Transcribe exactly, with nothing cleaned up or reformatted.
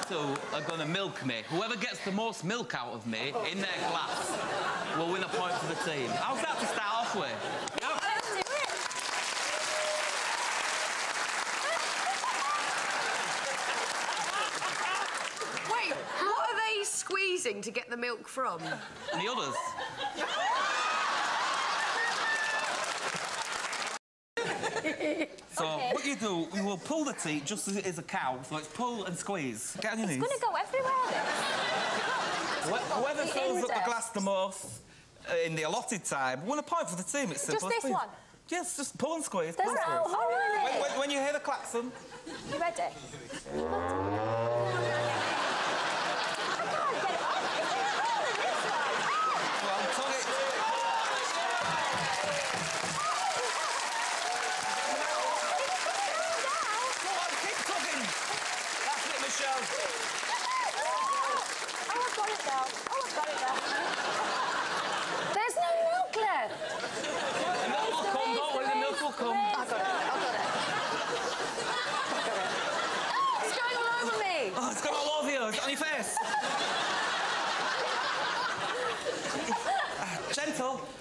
two are going to milk me. Whoever gets the most milk out of me in their glass will win a point for the team. How's that to start off with? Yep. Let's do it. Wait, what are they squeezing to get the milk from? And the others? So, Okay. what you do, you will pull the teat just as it is a cow, so it's pull and squeeze. Get on your It's knees. going to go everywhere, this. Wh Whoever The fills up the index. glass the most uh, in the allotted time, win a point for the team. It's simple. Just this as one? Yes, just pull and squeeze. There's pull and no... squeeze. Oh, really? When, when, when you hear the klaxon... You ready? I can't get it off. It's been rolling this way. Well, tug it. Go on, keep tugging. That's it, Michelle. Oh, I've got it now. Oh, I've got it now. There's no milk left. The milk will come, don't worry, the milk will come. I got it, I got it. It's going all over me. Oh, it's got all over you. It's on your face. Ah, gentle.